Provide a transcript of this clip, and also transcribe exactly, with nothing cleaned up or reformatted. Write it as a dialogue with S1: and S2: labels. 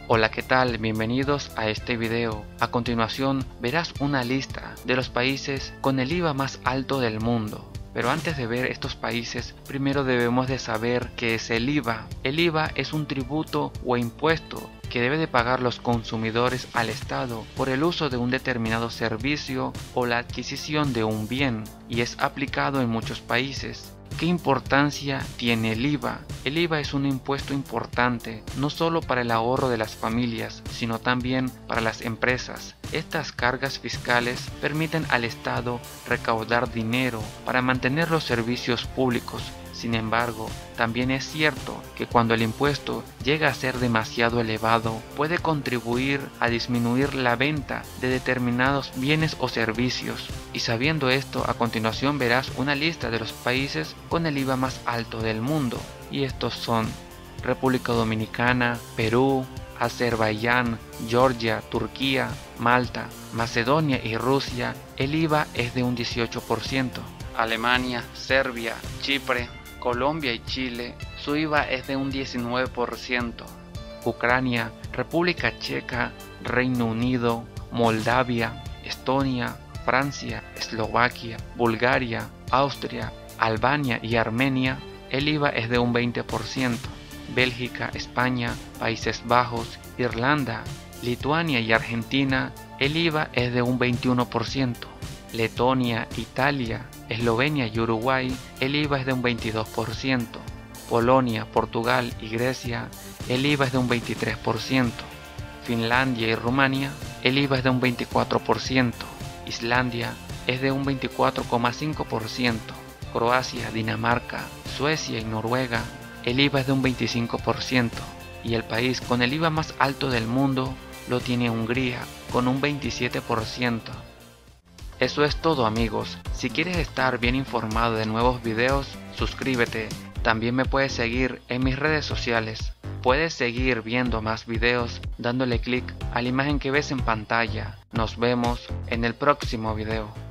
S1: Hola, ¿qué tal? Bienvenidos a este video. A continuación verás una lista de los países con el I V A más alto del mundo. Pero antes de ver estos países, primero debemos de saber qué es el I V A. El I V A es un tributo o impuesto que debe de pagar los consumidores al Estado por el uso de un determinado servicio o la adquisición de un bien, y es aplicado en muchos países. ¿Qué importancia tiene el I V A? El I V A es un impuesto importante, no solo para el ahorro de las familias, sino también para las empresas. Estas cargas fiscales permiten al Estado recaudar dinero para mantener los servicios públicos. Sin embargo, también es cierto que cuando el impuesto llega a ser demasiado elevado, puede contribuir a disminuir la venta de determinados bienes o servicios. Y sabiendo esto, a continuación verás una lista de los países con el I V A más alto del mundo. Y estos son República Dominicana, Perú, Azerbaiyán, Georgia, Turquía, Malta, Macedonia y Rusia. El I V A es de un dieciocho por ciento. Alemania, Serbia, Chipre, Colombia y Chile, su I V A es de un diecinueve por ciento. Ucrania, República Checa, Reino Unido, Moldavia, Estonia, Francia, Eslovaquia, Bulgaria, Austria, Albania y Armenia, el I V A es de un veinte por ciento. Bélgica, España, Países Bajos, Irlanda, Lituania y Argentina, el I V A es de un veintiuno por ciento. Letonia, Italia, Eslovenia y Uruguay, el I V A es de un veintidós por ciento. Polonia, Portugal y Grecia, el I V A es de un veintitrés por ciento. Finlandia y Rumania, el I V A es de un veinticuatro por ciento. Islandia es de un veinticuatro coma cinco por ciento. Croacia, Dinamarca, Suecia y Noruega, el I V A es de un veinticinco por ciento. Y el país con el I V A más alto del mundo lo tiene Hungría, con un veintisiete por ciento. Eso es todo, amigos. Si quieres estar bien informado de nuevos videos, suscríbete. También me puedes seguir en mis redes sociales. Puedes seguir viendo más videos dándole clic a la imagen que ves en pantalla. Nos vemos en el próximo video.